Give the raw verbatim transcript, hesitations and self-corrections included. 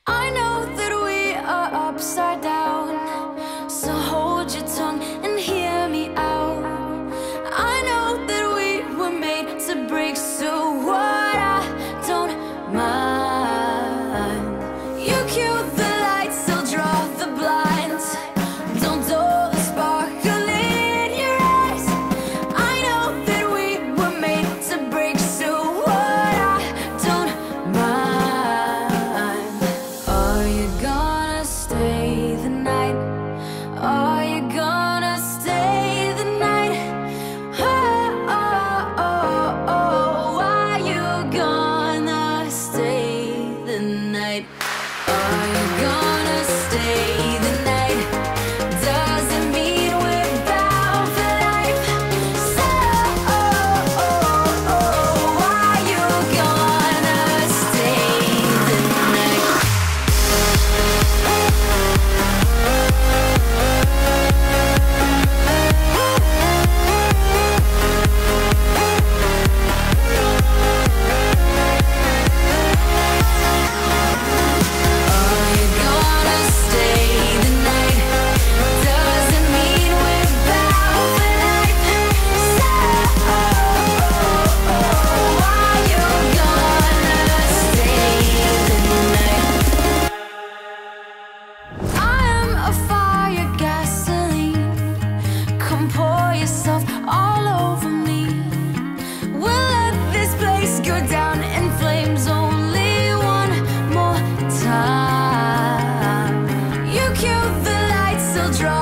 I know that we are upside down, so hold your tongue and hear me out. I know that we were made to break, so what, I don't mind. You cue the lights, I'll draw the blinds. Don't dull the sparkle in your eyes. I know that we were made to break, so what, I don't mind. Are you gonna stay the night? Are you gonna stay the night? Oh, oh, oh, oh. Are you gonna stay the night? Are you gonna stay the night? Doesn't mean we're bound for life. So, oh, oh, oh. Are you gonna stay the night? Are you gonna stay the night? Doesn't mean we're bound for life. So, oh, oh, oh. Are you gonna stay the night? I am a fire, gasoline. Come pour yourself all over me. We'll let this place go down in flames only one more time. You cue the lights, I'll draw